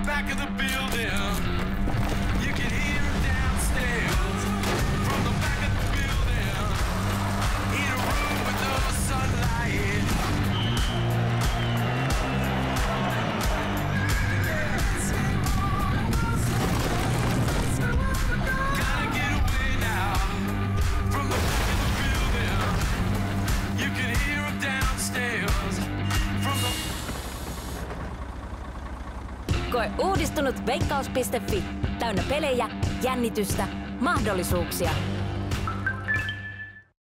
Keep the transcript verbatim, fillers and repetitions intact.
back of the building. You can hear him downstairs. From the back of the building. In a room with no sunlight. Gotta get away now. From the back of the building. You can hear him downstairs. From the Koe uudistunut veikkaus piste fi. Täynnä pelejä, jännitystä, mahdollisuuksia.